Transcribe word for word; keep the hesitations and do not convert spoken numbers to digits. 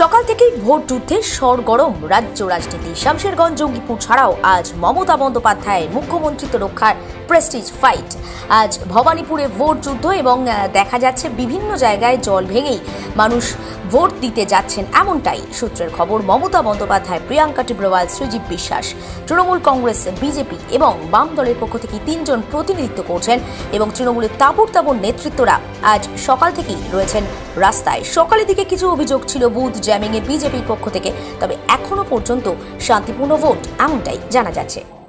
সকাল থেকেই ভোট যুদ্ধে সরগরম রাজ্য রাজনীতি। শামশেরগঞ্জ জঙ্গিপুর ছাড়াও আজ মমতা বন্দ্যোপাধ্যায়ের মুখ্যমন্ত্রিত্ব রক্ষার প্রেস্টিজ ফাইট। আজ ভবানীপুরে ভোট যুদ্ধ এবং দেখা যাচ্ছে বিভিন্ন জায়গায় জল ভেঙেই মানুষ ভোট দিতে যাচ্ছেন, এমনটাই সূত্রের খবর। মমতা বন্দ্যোপাধ্যায়, প্রিয়াঙ্কা টিব্রওয়াল, শ্রীজীব বিশ্বাস, তৃণমূল কংগ্রেস, বিজেপি এবং বাম দলের পক্ষ থেকে তিনজন প্রতিনিধিত্ব করছেন এবং তৃণমূলের তাবড় তাবড় নেতৃত্বরা আজ সকাল থেকেই রয়েছেন রাস্তায়। সকালের দিকে কিছু অভিযোগ ছিল বুথ জ্যামিং এর বিজেপির পক্ষ থেকে, তবে এখনো পর্যন্ত শান্তিপূর্ণ ভোট এমনটাই জানা যাচ্ছে।